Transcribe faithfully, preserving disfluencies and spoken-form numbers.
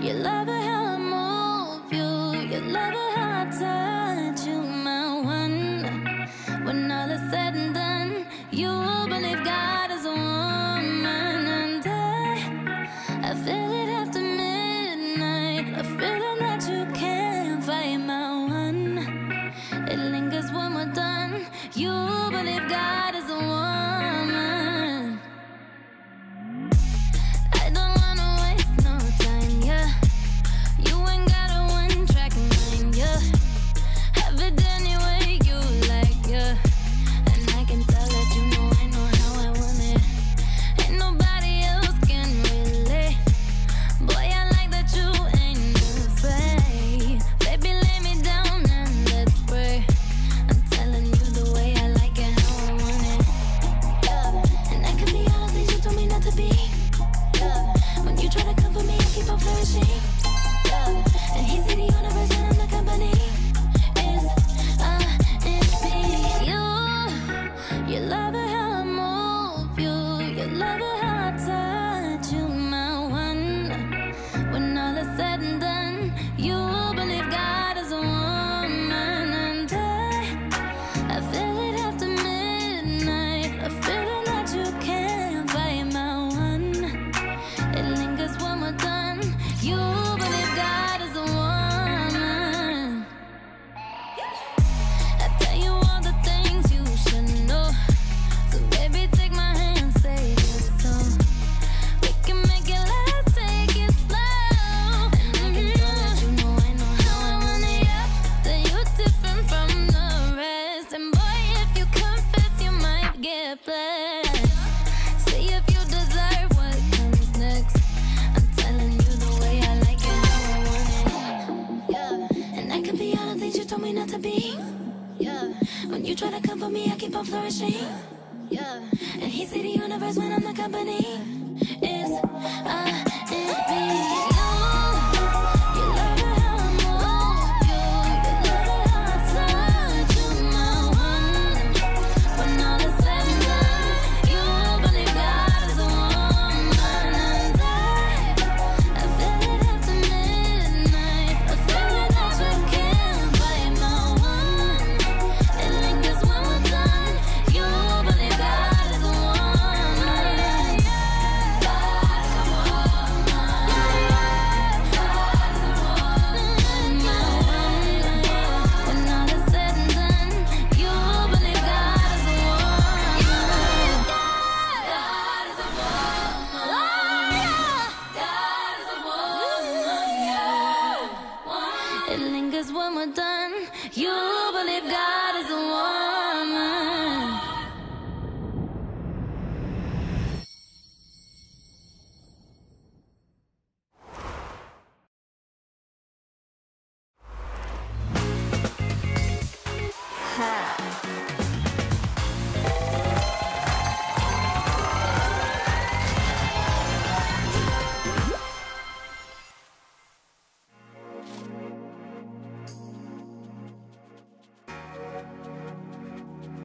You love it how I move you. You love it how I touch you, my one. When all is said and done, you believe God is a woman. And I, I feel it after midnight, a feeling that you can't fight, my one. It lingers when we're done. You believe God is a woman. I don't wanna waste no time, yeah. You ain't got a one-track mind, yeah. Have it any way you like, yeah. And I can tell that you know I know how I want it. Ain't nobody else can relate. Boy, I like that you ain't afraid. Baby, lay me down and let's pray. I'm telling you the way I like it, how I want it, yeah. And I can be all the things you told me not to be, yeah. When you try to come for me, I keep on flourishing, yeah. And he's the universe and I'm the company. It's uh, it's me. You, you love it how I move you. You love it how I touch you, my one. When all is said and done, you believe God is a woman. And I, I feel it after midnight, a feeling that you can't fight, my one. It lingers when we're done. You believe God is a woman. I tell you all the things you should know. So baby, take my hand, save your soul. We can make it last, take it slow. And I can tell that you know I know how I want it, yeah. That you're different from the rest. And boy, if you confess, you might get blessed. See if you deserve what comes next. I'm telling you the way I like it, how I want it, yeah. And I can be all the things you told me not to be, yeah. When you try to come for me, I keep on flourishing, yeah. And he see the universe when I'm the company. It's uh